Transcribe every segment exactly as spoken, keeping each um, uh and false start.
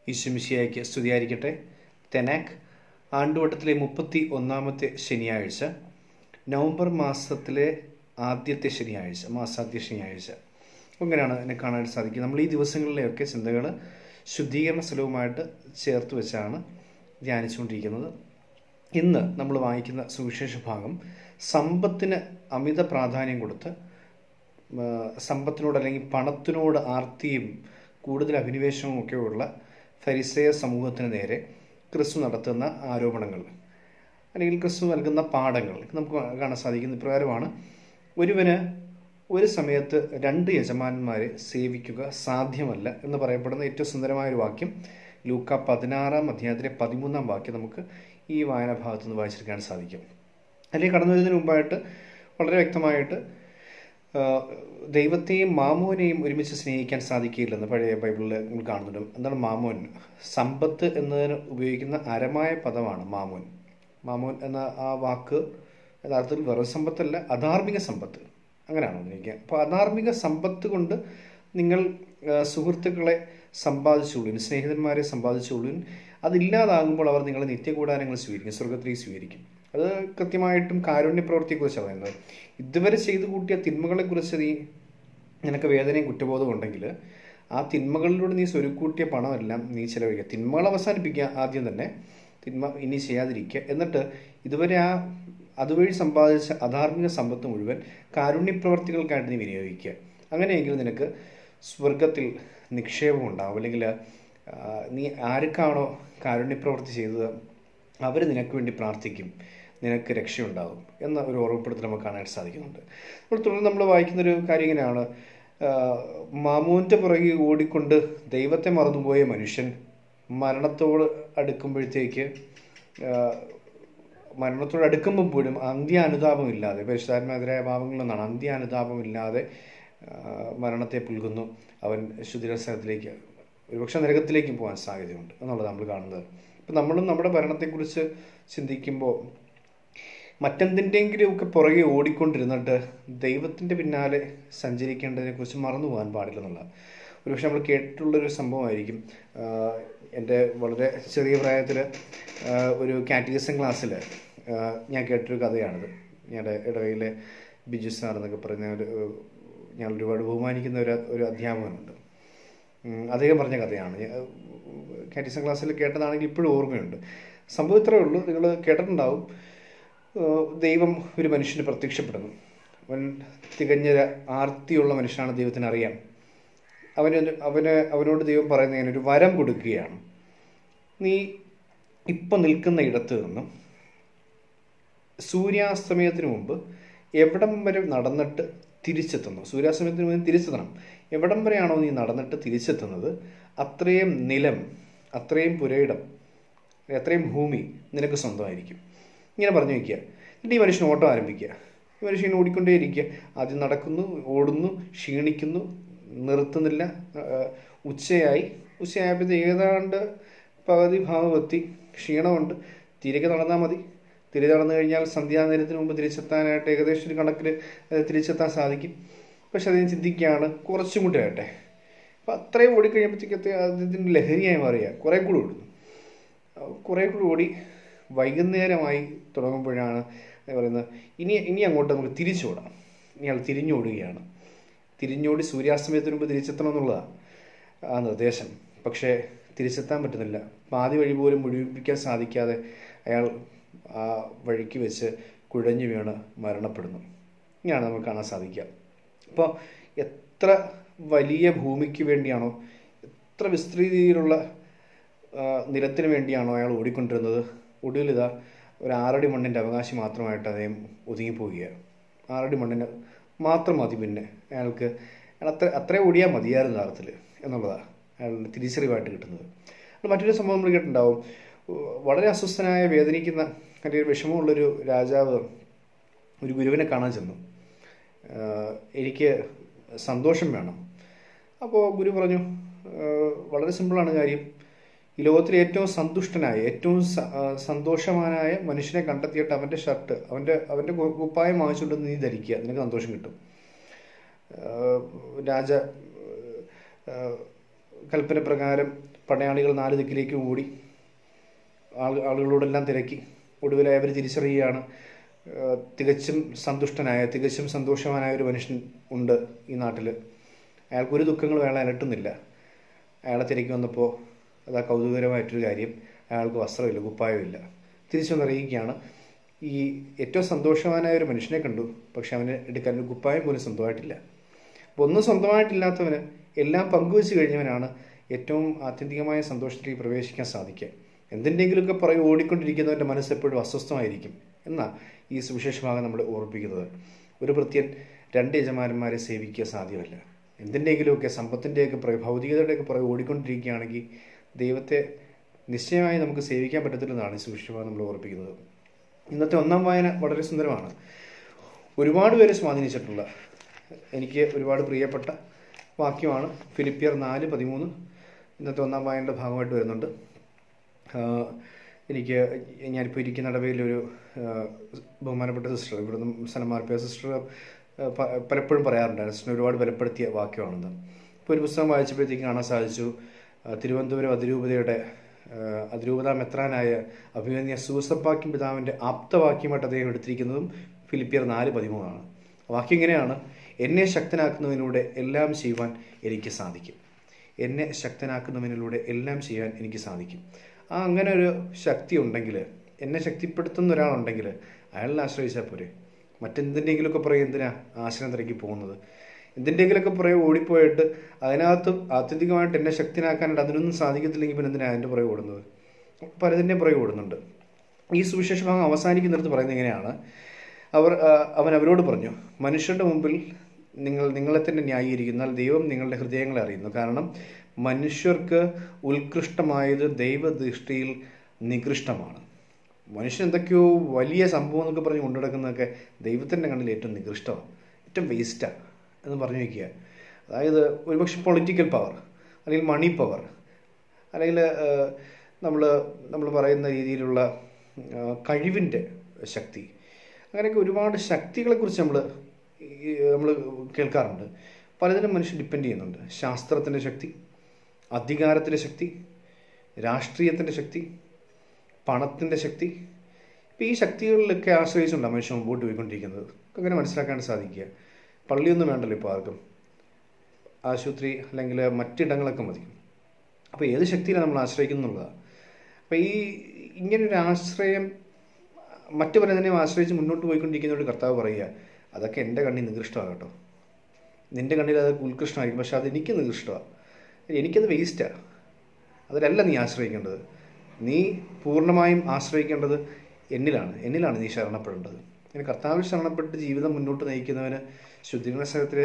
ഈശ്വമിശിയായിക്ക് സ്തുതിയായിരിക്കട്ടെ. TaNaKh ആണ്ടുവട്ടത്തിലെ മുപ്പത്തി ഒന്നാമത്തെ ശനിയാഴ്ച, നവംബർ മാസത്തിലെ ആദ്യത്തെ ശനിയാഴ്ച, മാസാദ്യ ശനിയാഴ്ച. അങ്ങനെയാണ് എന്നെ കാണാൻ സാധിക്കുക. നമ്മൾ ഈ ദിവസങ്ങളിലെയൊക്കെ ചിന്തകൾ ശുദ്ധീകരണ സ്ഥലവുമായിട്ട് ചേർത്ത് വെച്ചാണ് ധ്യാനിച്ചുകൊണ്ടിരിക്കുന്നത്. ഇന്ന് നമ്മൾ വായിക്കുന്ന സുവിശേഷ ഭാഗം സമ്പത്തിന് അമിത പ്രാധാന്യം കൊടുത്ത് സമ്പത്തിനോട് അല്ലെങ്കിൽ പണത്തിനോട് ആർത്തിയും കൂടുതൽ അഭിനിവേശവും ഒക്കെ ഉള്ള ഫരിസേയ സമൂഹത്തിന് നേരെ ക്രിസ്തു നടത്തുന്ന ആരോപണങ്ങൾ അല്ലെങ്കിൽ ക്രിസ്തു നൽകുന്ന പാഠങ്ങൾ നമുക്ക് കാണാൻ സാധിക്കുന്ന ഇപ്രകാരമാണ്. ഒരുവന് ഒരു സമയത്ത് രണ്ട് യജമാനന്മാരെ സേവിക്കുക സാധ്യമല്ല എന്ന് പറയപ്പെടുന്ന ഏറ്റവും സുന്ദരമായൊരു വാക്യം ലൂക്ക പതിനാറാം അധ്യായത്തിലെ പതിമൂന്നാം വാക്യം നമുക്ക് ഈ വായനാഭാഗത്ത് നിന്ന് വായിച്ചെടുക്കാൻ സാധിക്കും. അല്ലെങ്കിൽ കടന്നു വരുന്നതിന് മുമ്പായിട്ട് വളരെ വ്യക്തമായിട്ട് ദൈവത്തെയും മാമോനെയും ഒരുമിച്ച് സ്നേഹിക്കാൻ സാധിക്കില്ലെന്ന് പഴയ ബൈബിളിൽ നമ്മൾ കാണുന്നുണ്ട്. എന്താണ് മാമോൻ? സമ്പത്ത് എന്നതിന് ഉപയോഗിക്കുന്ന അരമായ പദമാണ് മാമോൻ. മാമോൻ എന്ന ആ വാക്ക് യഥാർത്ഥത്തിൽ വെറും സമ്പത്തല്ല, അധാർമിക സമ്പത്ത്, അങ്ങനെയാണോ എനിക്ക്? അപ്പോൾ അധാർമിക സമ്പത്ത് കൊണ്ട് നിങ്ങൾ സുഹൃത്തുക്കളെ സമ്പാദിച്ചുകൊള്ളുവിൻ, സ്നേഹിതന്മാരെ സമ്പാദിച്ചുകൊള്ളുവിൻ. അതില്ലാതാകുമ്പോൾ അവർ നിങ്ങളെ നിത്യകൂടാരങ്ങൾ സ്വീകരിക്കും, സ്വർഗത്തിൽ സ്വീകരിക്കും. അത് കൃത്യമായിട്ടും കാരുണ്യ പ്രവൃത്തിയെക്കുറിച്ച് പറയുന്നത്. ഇതുവരെ ചെയ്തു കൂട്ടിയ തിന്മകളെക്കുറിച്ച് നീ നിനക്ക് വേദനയും കുറ്റബോധവും ഉണ്ടെങ്കിൽ ആ തിന്മകളിലൂടെ നീ സ്വരുക്കൂട്ടിയ പണമെല്ലാം നീ ചിലവഴിക്കുക. തിന്മകൾ അവസാനിപ്പിക്കുക ആദ്യം തന്നെ, തിന്മ ഇനി ചെയ്യാതിരിക്കുക. എന്നിട്ട് ഇതുവരെ ആ അതുവഴി സമ്പാദിച്ച അധാർമിക സമ്പത്ത് മുഴുവൻ കാരുണ്യപ്രവർത്തികൾക്കായിട്ട് നീ വിനിയോഗിക്കുക. അങ്ങനെയെങ്കിൽ നിനക്ക് സ്വർഗത്തിൽ നിക്ഷേപം ഉണ്ടാവും. അല്ലെങ്കിൽ നീ ആർക്കാണോ കാരുണ്യപ്രവൃത്തി ചെയ്തത് അവർ നിനക്ക് വേണ്ടി പ്രാർത്ഥിക്കും, നിനക്ക് രക്ഷയുണ്ടാകും എന്ന ഒരു ഓർമ്മപ്പെടുത്തൽ നമുക്ക് കാണാനായിട്ട് സാധിക്കുന്നുണ്ട്. അപ്പോൾ തുടർന്ന് നമ്മൾ വായിക്കുന്നൊരു കാര്യം ഇങ്ങനെയാണ്. മാമോൻ്റെ പുറകെ ഓടിക്കൊണ്ട് ദൈവത്തെ മറന്നുപോയ മനുഷ്യൻ മരണത്തോട് അടുക്കുമ്പോഴത്തേക്ക് മരണത്തോട് അടുക്കുമ്പോൾ പോലും അന്ത്യാനുതാപമില്ലാതെ, പരിശുദ്ധാത്മാവിനെതിരായ പാപങ്ങളിൽ നിന്നാണ്, അന്ത്യാനുതാപമില്ലാതെ മരണത്തെ പുൽകുന്നു. അവൻ ശുദ്ധിരസ്ഥലത്തിലേക്ക്, ഒരുപക്ഷെ നരകത്തിലേക്കും പോകാൻ സാധ്യതയുണ്ട് എന്നുള്ളത് നമ്മൾ കാണുന്നത്. ഇപ്പം നമ്മളും നമ്മുടെ ഭരണത്തെക്കുറിച്ച് ചിന്തിക്കുമ്പോൾ മറ്റെന്തിൻ്റെങ്കിലും ഒക്കെ പുറകെ ഓടിക്കൊണ്ടിരുന്നിട്ട് ദൈവത്തിൻ്റെ പിന്നാലെ സഞ്ചരിക്കേണ്ടതിനെക്കുറിച്ച് മറന്നു പോകാൻ പാടില്ലെന്നുള്ള ഒരുപക്ഷെ നമ്മൾ കേട്ടിട്ടുള്ളൊരു സംഭവമായിരിക്കും. എൻ്റെ വളരെ ചെറിയ പ്രായത്തിൽ ഒരു കാറ്റഗിസം ക്ലാസ്സിൽ ഞാൻ കേട്ടൊരു കഥയാണിത്. ഞങ്ങളുടെ ഇടവയിലെ ബിജു സാർ എന്നൊക്കെ പറയുന്ന ഒരു ഞാൻ ഒരുപാട് ബഹുമാനിക്കുന്ന ഒരു ഒരു അധ്യാപകനുണ്ട്. അദ്ദേഹം പറഞ്ഞ കഥയാണ്. കാറ്റഗിസം ക്ലാസ്സിൽ കേട്ടതാണെങ്കിൽ ഇപ്പോഴും ഓർമ്മയുണ്ട്. സംഭവം ഇത്രയേ ഉള്ളൂ, നിങ്ങൾ കേട്ടിട്ടുണ്ടാവും. ദൈവം ഒരു മനുഷ്യന് പ്രത്യക്ഷപ്പെടുന്നു. അവൻ തികഞ്ഞ ആർത്തിയുള്ള മനുഷ്യനാണ്, ദൈവത്തിന് അറിയാം. അവന് അവന് അവനോട് ദൈവം പറയുന്നതിന് ഒരു വരം കൊടുക്കുകയാണ്. നീ ഇപ്പം നിൽക്കുന്ന ഇടത്ത് നിന്നും സൂര്യാസ്തമയത്തിന് മുമ്പ് എവിടം വരെ നടന്നിട്ട് തിരിച്ചെത്തുന്നു, സൂര്യാസ്തമയത്തിന് മുമ്പ് തിരിച്ചെത്തണം. എവിടം വരെയാണോ നീ നടന്നിട്ട് തിരിച്ചെത്തുന്നത് അത്രയും നിലം, അത്രയും പുരയിടം, അത്രയും ഭൂമി നിനക്ക് സ്വന്തമായിരിക്കും. ഇങ്ങനെ പറഞ്ഞു വയ്ക്കുക. എന്നിട്ട് ഈ മനുഷ്യൻ ഓട്ടം ആരംഭിക്കുക. ഈ മനുഷ്യൻ ഓടിക്കൊണ്ടേയിരിക്കുക. ആദ്യം നടക്കുന്നു, ഓടുന്നു, ക്ഷീണിക്കുന്നു, നിർത്തുന്നില്ല. ഉച്ചയായി ഉച്ചയായപ്പോഴത്തെ ഏതാണ്ട് പകുതി ഭാഗമെത്തി, ക്ഷീണമുണ്ട്. തിരികെ നടന്നാൽ മതി. തിരികെ നടന്നു കഴിഞ്ഞാൽ സന്ധ്യാനേരത്തിന് മുമ്പ് തിരിച്ചെത്താനായിട്ട് ഏകദേശം ഒരു കണക്കിൽ തിരിച്ചെത്താൻ സാധിക്കും. പക്ഷെ അതിന് ചിന്തിക്കുകയാണ് കുറച്ചും കൂടി ആകട്ടെ. അപ്പം അത്രയും ഓടിക്കഴിയുമ്പോഴത്തേക്കത്തെ അതിൻ്റെ ലഹരിയായി മാറിയ കുറേ കൂടി ഓടുന്നു. കുറേ കൂടി ഓടി വൈകുന്നേരമായി തുടങ്ങുമ്പോഴാണ് പറയുന്നത് ഇനി ഇനി അങ്ങോട്ട് നമുക്ക് തിരിച്ചോടാം. ഇയാൾ തിരിഞ്ഞോടുകയാണ്. തിരിഞ്ഞോടി സൂര്യാസ്തമയത്തിന് മുമ്പ് തിരിച്ചെത്തണം എന്നുള്ളതാണ് ആ നിർദ്ദേശം. പക്ഷേ തിരിച്ചെത്താൻ പറ്റുന്നില്ല. പാതി വഴി പോലും മുഴുവിപ്പിക്കാൻ സാധിക്കാതെ അയാൾ ആ വഴിക്ക് വെച്ച് കുഴഞ്ഞു വീണ് മരണപ്പെടുന്നു. ഇങ്ങനെയാണ് നമുക്ക് കാണാൻ സാധിക്കുക. അപ്പോൾ എത്ര വലിയ ഭൂമിക്ക് വേണ്ടിയാണോ, എത്ര വിസ്തൃതിയിലുള്ള നിലത്തിന് വേണ്ടിയാണോ അയാൾ ഓടിക്കൊണ്ടിരുന്നത്, ഒടുവിൽ ഇതാ ഒരു ആറടി മണ്ണിൻ്റെ അവകാശി മാത്രമായിട്ട് അദ്ദേഹം ഒതുങ്ങിപ്പോവുകയാണ്. ആറടി മണ്ണിന് മാത്രം മതി പിന്നെ അയാൾക്ക്. അയാൾ അത്ര അത്രയും ഓടിയാൽ മതിയായിരുന്നു അർത്ഥത്തിൽ എന്നുള്ളതാണ് അയാളുടെ തിരിച്ചറിവായിട്ട് കിട്ടുന്നത്. മറ്റൊരു സംഭവം നമ്മൾ കേട്ടിട്ടുണ്ടാവും. വളരെ അസ്വസ്ഥനായ, വേദനിക്കുന്ന, അല്ലെങ്കിൽ വിഷമമുള്ളൊരു രാജാവ് ഒരു ഗുരുവിനെ കാണാൻ ചെന്നു. എനിക്ക് സന്തോഷം വേണം. അപ്പോൾ ഗുരു പറഞ്ഞു, വളരെ സിമ്പിളാണ് കാര്യം. ഈ ലോകത്തിലെ ഏറ്റവും സന്തുഷ്ടനായ, ഏറ്റവും സന്തോഷവാനായ മനുഷ്യനെ കണ്ടെത്തിയിട്ട് അവൻ്റെ ഷർട്ട്, അവൻ്റെ അവൻ്റെ കുപ്പായം വാങ്ങിച്ചുകൊണ്ട് നീ ധരിക്കുക, നിനക്ക് സന്തോഷം കിട്ടും. രാജ കൽപ്പന പ്രകാരം പടയാളികൾ നാല് ദിക്കിലേക്കും ഓടി ആൾ ആളുകളോടെല്ലാം തിരക്കി. ഒടുവിൽ അവർ തിരിച്ചറിയുകയാണ്, തികച്ചും സന്തുഷ്ടനായ തികച്ചും സന്തോഷവാനായ ഒരു മനുഷ്യൻ ഉണ്ട് ഈ നാട്ടിൽ. അയാൾക്കൊരു ദുഃഖങ്ങളും അയാളെ അലട്ടുന്നില്ല. അയാളെ തിരക്കി വന്നപ്പോൾ അതാ കൗതുകകരമായിട്ടൊരു കാര്യം, അയാൾക്ക് വസ്ത്രമില്ല, കുപ്പായമില്ല. തിരിച്ചു വന്നറിയിക്കുകയാണ്, ഈ ഏറ്റവും സന്തോഷവാനായ ഒരു മനുഷ്യനെ കണ്ടു, പക്ഷെ അവന് എടുക്കാൻ ഒരു കുപ്പായം പോലും സ്വന്തമായിട്ടില്ല. അപ്പോൾ ഒന്നും സ്വന്തമായിട്ടില്ലാത്തവന് എല്ലാം പങ്കുവെച്ച് കഴിഞ്ഞവനാണ് ഏറ്റവും ആത്യന്തികമായ സന്തോഷത്തിലേക്ക് പ്രവേശിക്കാൻ സാധിക്കുക. എന്തിൻ്റെങ്കിലുമൊക്കെ പറയും ഓടിക്കൊണ്ടിരിക്കുന്നവൻ്റെ മനസ്സ് എപ്പോഴും അസ്വസ്ഥമായിരിക്കും എന്നാൽ ഈ സുവിശേഷ ഭാഗം നമ്മൾ ഓർപ്പിക്കുന്നത്. ഒരു ഭൃത്യൻ രണ്ട് യജമാനന്മാരെ സേവിക്കുക സാധ്യമല്ല. എന്തിൻ്റെങ്കിലുമൊക്കെ സമ്പത്തിൻ്റെയൊക്കെ പുറകെ ഭൗതികതയുടെയൊക്കെ പുറകെ ഓടിക്കൊണ്ടിരിക്കുകയാണെങ്കിൽ ദൈവത്തെ നിശ്ചയമായി നമുക്ക് സേവിക്കാൻ പറ്റത്തില്ലെന്നാണ് ഈ സുവിശേഷ ഭാഗം നമ്മൾ ഓർപ്പിക്കുന്നത്. ഇന്നത്തെ ഒന്നാം വായന വളരെ സുന്ദരമാണ്. ഒരുപാട് പേരെ സ്വാധീനിച്ചിട്ടുള്ള, എനിക്ക് ഒരുപാട് പ്രിയപ്പെട്ട വാക്യമാണ്. ഫിലിപ്പിയർ നാല് പതിമൂന്ന് ഇന്നത്തെ ഒന്നാം വായനയുടെ ഭാഗമായിട്ട് വരുന്നുണ്ട്. എനിക്ക് ഞാനിപ്പോൾ ഇരിക്കുന്ന ഇടവയിലൊരു ബഹുമാനപ്പെട്ട സിസ്റ്റർ, ഇവിടുന്ന് സനമാർപ്പിയ സിസ്റ്റർ പലപ്പോഴും പറയാറുണ്ടായിരുന്നു, സിസ്റ്ററിനെ ഒരുപാട് ബലപ്പെടുത്തിയ വാക്യമാണെന്ന്. ഇപ്പോൾ ഒരു പുസ്തകം വായിച്ചപ്പോഴത്തേക്ക് കാണാൻ സാധിച്ചു, തിരുവനന്തപുരം അതിരൂപതയുടെ അതിരൂപത മെത്രാനായ അഭിമന്യ സൂസപ്പാക്യം പിതാവിൻ്റെ ആപ്തവാക്യമായിട്ട് അദ്ദേഹം എടുത്തിരിക്കുന്നതും ഫിലിപ്പിയർ നാല് പതിമൂന്നാണ്. വാക്യം ഇങ്ങനെയാണ്: എന്നെ ശക്തനാക്കുന്നതിലൂടെ എല്ലാം ചെയ്യുവാൻ എനിക്ക് സാധിക്കും. എന്നെ ശക്തനാക്കുന്നതിലൂടെ എല്ലാം ചെയ്യാൻ എനിക്ക് സാധിക്കും. ആ അങ്ങനെ ഒരു ശക്തി ഉണ്ടെങ്കിൽ, എന്നെ ശക്തിപ്പെടുത്തുന്ന ഒരാളുണ്ടെങ്കിൽ അയാളിനെ ആശ്രയിച്ചാൽ പോരെ. മറ്റെന്തിൻ്റെങ്കിലുമൊക്കെ പറയും എന്തിനാ ആശ്രയം തിരക്കി പോകുന്നത്? എന്തിൻ്റെങ്കിലുമൊക്കെ പുറകെ ഓടിപ്പോയിട്ട് അതിനകത്ത് ആത്യന്തികമായിട്ട് എന്നെ ശക്തനാക്കാനായിട്ട് അതിനൊന്നും സാധിക്കത്തില്ലെങ്കിൽ പിന്നെ എന്തിനാണ് അതിൻ്റെ പുറകെ ഓടുന്നത്? പലതിൻ്റെയും പുറകെ ഓടുന്നുണ്ട്. ഈ സുവിശേഷ ഭാഗം അവസാനിക്കുന്നിടത്ത് പറയുന്നത് എങ്ങനെയാണ്? അവർ അവൻ അവരോട് പറഞ്ഞു, മനുഷ്യരുടെ മുമ്പിൽ നിങ്ങൾ നിങ്ങളെ തന്നെ ന്യായീകരിക്കുന്നാൽ ദൈവം നിങ്ങളുടെ ഹൃദയങ്ങളെ അറിയുന്നു. കാരണം മനുഷ്യർക്ക് ഉത്കൃഷ്ടമായത് ദൈവദൃഷ്ടിയിൽ നികൃഷ്ടമാണ്. മനുഷ്യൻ എന്തൊക്കെയോ വലിയ സംഭവം എന്നൊക്കെ പറഞ്ഞ് കൊണ്ടുനടക്കുന്നതൊക്കെ ദൈവത്തിൻ്റെ കണ്ണിൽ ഏറ്റവും നികൃഷ്ടമാണ്, ഏറ്റവും വേസ്റ്റാണ് എന്ന് പറഞ്ഞു വയ്ക്കുക. അതായത് ഒരുപക്ഷെ പൊളിറ്റിക്കൽ പവർ, അല്ലെങ്കിൽ മണി പവർ, അല്ലെങ്കിൽ നമ്മൾ നമ്മൾ പറയുന്ന രീതിയിലുള്ള കഴിവിൻ്റെ ശക്തി, അങ്ങനെയൊക്കെ ഒരുപാട് ശക്തികളെക്കുറിച്ച് നമ്മൾ നമ്മൾ കേൾക്കാറുണ്ട്. പലതിനും മനുഷ്യൻ ഡിപ്പെൻഡ് ചെയ്യുന്നുണ്ട്. ശാസ്ത്രത്തിൻ്റെ ശക്തി, അധികാരത്തിൻ്റെ ശക്തി, രാഷ്ട്രീയത്തിൻ്റെ ശക്തി, പണത്തിൻ്റെ ശക്തി. ഇപ്പം ഈ ശക്തികളിലൊക്കെ ആശ്രയിച്ചുകൊണ്ടാണ് മനുഷ്യൻ മുമ്പോട്ട് പോയിക്കൊണ്ടിരിക്കുന്നത്. അങ്ങനെ മനസ്സിലാക്കാൻ സാധിക്കുക. പള്ളിയൊന്നും വേണ്ടല്ലോ ഇപ്പോൾ ആർക്കും, ആശുപത്രി അല്ലെങ്കിൽ മറ്റിടങ്ങളൊക്കെ മതി. അപ്പോൾ ഏത് ശക്തിയിലാണ് നമ്മൾ ആശ്രയിക്കുന്നുള്ളതാണ്. അപ്പോൾ ഈ ഇങ്ങനൊരു ആശ്രയം മറ്റു പലതിനെയും ആശ്രയിച്ച് മുന്നോട്ട് പോയിക്കൊണ്ടിരിക്കുന്നതോട് കർത്താവ് പറയുക, അതൊക്കെ എൻ്റെ കണ്ണിൽ നികൃഷ്ടമാണ് കേട്ടോ. നിൻ്റെ കണ്ണിൽ അതൊക്കെ ഉത്കൃഷ്ടമായിരിക്കും, പക്ഷെ അതെനിക്ക് നികൃഷ്ടമാണ്, എനിക്കത് വേസ്റ്റാണ്. അതിലല്ല നീ ആശ്രയിക്കേണ്ടത്. നീ പൂർണ്ണമായും ആശ്രയിക്കേണ്ടത് എന്നിലാണ് എന്നിലാണ് നീ ശരണപ്പെടേണ്ടത്. ഇങ്ങനെ കർത്താവിൽ ശരണപ്പെട്ട് ജീവിതം മുന്നോട്ട് നയിക്കുന്നവന് ശുദ്ധീകരണ സ്ഥലത്തിൽ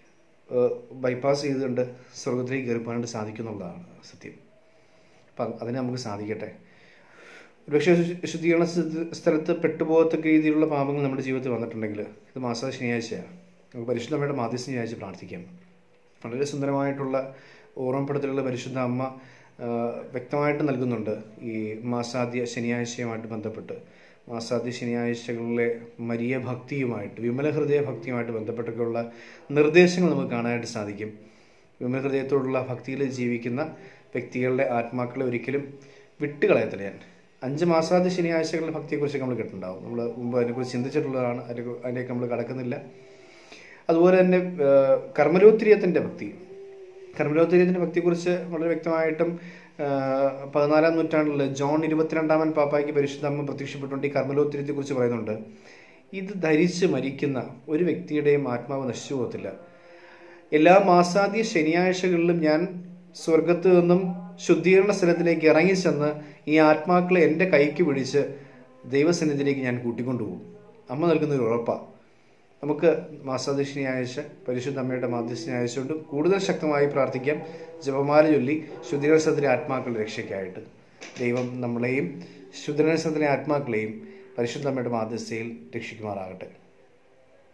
ബൈപ്പാസ് ചെയ്തുകൊണ്ട് സ്വർഗത്തിലേക്ക് കയറിപ്പോകാനായിട്ട് സാധിക്കുന്നുള്ളതാണ് സത്യം. അപ്പം അതിന് നമുക്ക് സാധിക്കട്ടെ. ഒരുപക്ഷെ ശുദ്ധീകരണ സ്ഥലത്ത് പെട്ടുപോകത്തക്ക രീതിയിലുള്ള പാപങ്ങൾ നമ്മുടെ ജീവിതത്തിൽ വന്നിട്ടുണ്ടെങ്കിൽ, ഇത് മാസാ ശനിയാഴ്ചയാണ്, നമുക്ക് പരിശുദ്ധമ്മയുടെ മാധ്യസ്ഥ ശനിയാഴ്ച പ്രാർത്ഥിക്കാം. വളരെ സുന്ദരമായിട്ടുള്ള ഓർമ്മപ്പെടുത്തലുകൾ പരിശുദ്ധ അമ്മ വ്യക്തമായിട്ട് നൽകുന്നുണ്ട്. ഈ മാസാദ്യ ശനിയാഴ്ചയുമായിട്ട് ബന്ധപ്പെട്ട്, മാസാദ്യ ശനിയാഴ്ചകളിലെ മരിയ ഭക്തിയുമായിട്ട്, വിമല ഹൃദയ ഭക്തിയുമായിട്ട് ബന്ധപ്പെട്ടൊക്കെയുള്ള നിർദ്ദേശങ്ങൾ നമുക്ക് കാണാനായിട്ട് സാധിക്കും. വിമല ഹൃദയത്തോടുള്ള ഭക്തിയിൽ ജീവിക്കുന്ന വ്യക്തികളുടെ ആത്മാക്കളെ ഒരിക്കലും വിട്ടുകളയത്തില്ല. ഞാൻ അഞ്ച് മാസാദ്യ ശനിയാഴ്ചകളുടെ ഭക്തിയെക്കുറിച്ചൊക്കെ നമ്മൾ കേട്ടിട്ടുണ്ടാവും. നമ്മൾ മുമ്പ് അതിനെക്കുറിച്ച് ചിന്തിച്ചിട്ടുള്ളതാണ്, അതിനെ അതിലേക്ക് നമ്മൾ കടക്കുന്നില്ല. അതുപോലെ തന്നെ കർമ്മരോത്തിര്യത്തിൻ്റെ ഭക്തി, കർമ്മരോത്തിര്യത്തിൻ്റെ ഭക്തിയെക്കുറിച്ച് വളരെ വ്യക്തമായിട്ടും പതിനാലാം നൂറ്റാണ്ടിൽ ജോൺ ഇരുപത്തിരണ്ടാമൻ പാപ്പായ്ക്ക് പരിശുദ്ധ അമ്മ പ്രത്യക്ഷപ്പെട്ടുകൊണ്ട് ഈ കർമ്മരോത്തിര്യത്തെക്കുറിച്ച് പറയുന്നുണ്ട്. ഇത് ധരിച്ച് മരിക്കുന്ന ഒരു വ്യക്തിയുടെയും ആത്മാവ് നശിച്ചു പോകത്തില്ല. എല്ലാ മാസാദ്യ ശനിയാഴ്ചകളിലും ഞാൻ സ്വർഗത്ത് നിന്നും ശുദ്ധീകരണ സ്ഥലത്തിലേക്ക് ഇറങ്ങിച്ചെന്ന് ഈ ആത്മാക്കളെ എൻ്റെ കൈക്ക് പിടിച്ച് ദൈവസന്നിധിയിലേക്ക് ഞാൻ കൂട്ടിക്കൊണ്ടുപോകും. അമ്മ നൽകുന്നൊരു ഉറപ്പാണ്. നമുക്ക് മാസാദ്യ ശനിയാഴ്ച പരിശുദ്ധ അമ്മയുടെ മാധ്യസ്ഥ ശനിയാഴ്ച കൊണ്ട് കൂടുതൽ ശക്തമായി പ്രാർത്ഥിക്കാം. ജപമാല ചൊല്ലി ശുദ്ധീകരണ സ്ഥലത്തിലെ ആത്മാക്കളുടെ രക്ഷയ്ക്കായിട്ട് ദൈവം നമ്മളെയും ശുദ്ധീകരണ സ്ഥലത്തിലെ ആത്മാക്കളെയും പരിശുദ്ധ അമ്മയുടെ മാധ്യസ്ഥയിൽ രക്ഷിക്കുമാറാകട്ടെ.